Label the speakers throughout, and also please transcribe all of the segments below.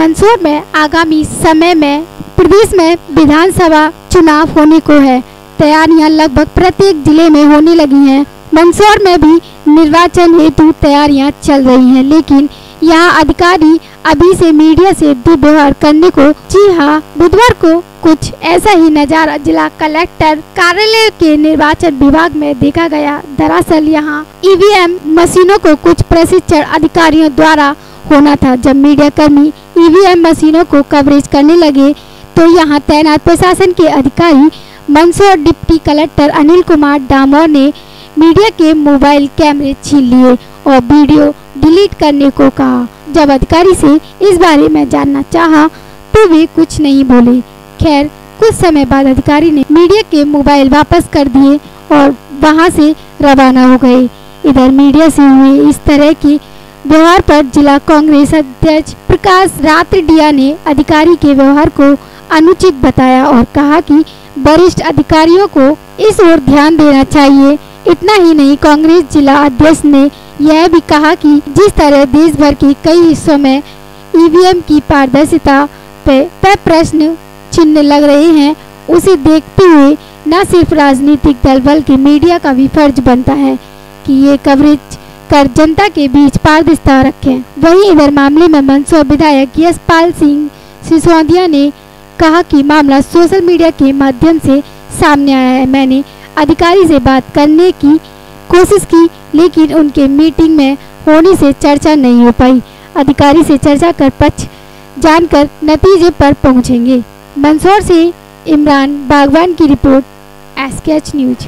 Speaker 1: मंदसौर में आगामी समय में प्रदेश में विधानसभा चुनाव होने को है। तैयारियां लगभग प्रत्येक जिले में होने लगी हैं। मंदसौर में भी निर्वाचन हेतु तैयारियां चल रही हैं, लेकिन यहाँ अधिकारी अभी से मीडिया से दुर्व्यवहार करने को। जी हाँ, बुधवार को कुछ ऐसा ही नजारा जिला कलेक्टर कार्यालय के निर्वाचन विभाग में देखा गया। दरअसल यहाँ ईवीएम मशीनों को कुछ प्रशिक्षण अधिकारियों द्वारा होना था। जब मीडिया कर्मी ईवीएम मशीनों को कवरेज करने लगे तो यहाँ तैनात प्रशासन के अधिकारी मंदसौर डिप्टी कलेक्टर अनिल कुमार डामोर ने मीडिया के मोबाइल कैमरे छीन लिए और वीडियो डिलीट करने को कहा। जब अधिकारी से इस बारे में जानना चाहा तो वे कुछ नहीं बोले। खैर, कुछ समय बाद अधिकारी ने मीडिया के मोबाइल वापस कर दिए और वहां से रवाना हो गए। इधर मीडिया से हुए इस तरह की व्यवहार पर जिला कांग्रेस अध्यक्ष प्रकाश रात्रिडिया ने अधिकारी के व्यवहार को अनुचित बताया और कहा कि वरिष्ठ अधिकारियों को इस ओर ध्यान देना चाहिए। इतना ही नहीं, कांग्रेस जिला अध्यक्ष ने यह भी कहा कि जिस तरह देश भर के कई हिस्सों में ईवीएम की पारदर्शिता पे प्रश्न चिन्ह लग रहे हैं, उसे देखते हुए न सिर्फ राजनीतिक दल बल्कि मीडिया का भी फर्ज बनता है कि ये कवरेज कर जनता के बीच पारदर्शिता रखें। वहीं इधर मामले में मंदसौर विधायक यशपाल सिंह सिसोदिया ने कहा कि मामला सोशल मीडिया के माध्यम से सामने आया है। मैंने अधिकारी से बात करने की कोशिश की, लेकिन उनके मीटिंग में होने से चर्चा नहीं हो पाई। अधिकारी से चर्चा कर पक्ष जानकर नतीजे पर पहुंचेंगे। मंदसौर से इमरान बागवान की रिपोर्ट, SKH न्यूज।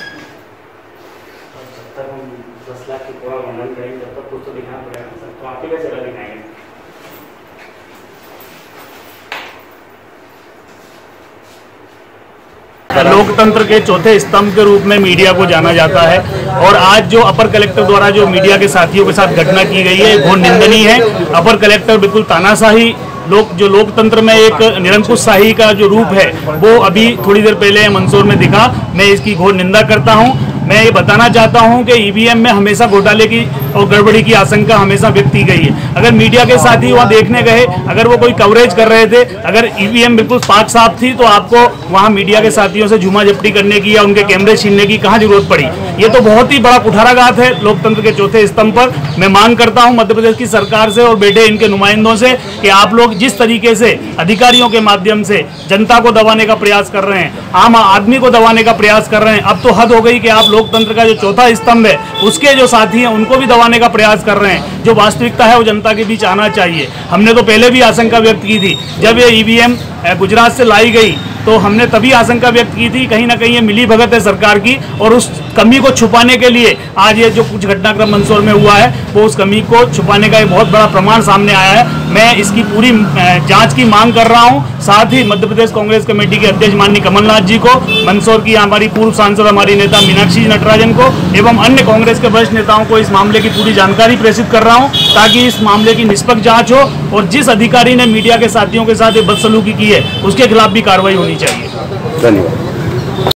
Speaker 2: लोकतंत्र के चौथे स्तंभ के रूप में मीडिया को जाना जाता है और आज जो अपर कलेक्टर द्वारा जो मीडिया के साथियों के साथ घटना की गई है घोर निंदनीय है। अपर कलेक्टर बिल्कुल तानाशाही लोकतंत्र में एक निरंकुशशाही का जो रूप है वो अभी थोड़ी देर पहले मंदसौर में दिखा। मैं इसकी घोर निंदा करता हूं। मैं ये बताना चाहता हूं कि ईवीएम में हमेशा घोटाले की और गड़बड़ी की आशंका हमेशा व्यक्त की गई है। अगर मीडिया के साथी वहां देखने गए, अगर वो कोई कवरेज कर रहे थे, अगर ईवीएम बिल्कुल पाक साफ थी तो आपको वहां मीडिया के साथियों से झूमा झपटी करने की या उनके कैमरे छीनने की कहां जरूरत पड़ी। ये तो बहुत ही बड़ा कुठाराघात है लोकतंत्र के चौथे स्तंभ पर। मैं मांग करता हूं मध्य प्रदेश की सरकार से और बैठे इनके नुमाइंदों से कि आप लोग जिस तरीके से अधिकारियों के माध्यम से जनता को दबाने का प्रयास कर रहे हैं, आम आदमी को दबाने का प्रयास कर रहे हैं, अब तो हद हो गई कि आप लोकतंत्र का जो चौथा स्तंभ है उसके जो साथी हैं उनको भी दबाने का प्रयास कर रहे हैं। जो वास्तविकता है वो जनता के बीच आना चाहिए। हमने तो पहले भी आशंका व्यक्त की थी, जब ये ईवीएम गुजरात से लाई गई तो हमने तभी आशंका व्यक्त की थी कहीं ना कहीं ये मिली भगत है सरकार की और उस कमी को छुपाने के लिए आज ये जो कुछ घटनाक्रम मंदसौर में हुआ है वो उस कमी को छुपाने का एक बहुत बड़ा प्रमाण सामने आया है। मैं इसकी पूरी जांच की मांग कर रहा हूं। साथ ही मध्य प्रदेश कांग्रेस कमेटी के अध्यक्ष माननीय कमलनाथ जी को, मंदसौर की हमारी पूर्व सांसद हमारी नेता मीनाक्षी नटराजन को एवं अन्य कांग्रेस के वरिष्ठ नेताओं को इस मामले की पूरी जानकारी प्रेषित कर रहा हूं ताकि इस मामले की निष्पक्ष जांच हो और जिस अधिकारी ने मीडिया के साथियों के साथ बदसलूकी की है उसके खिलाफ भी कार्रवाई होनी चाहिए।
Speaker 3: धन्यवाद।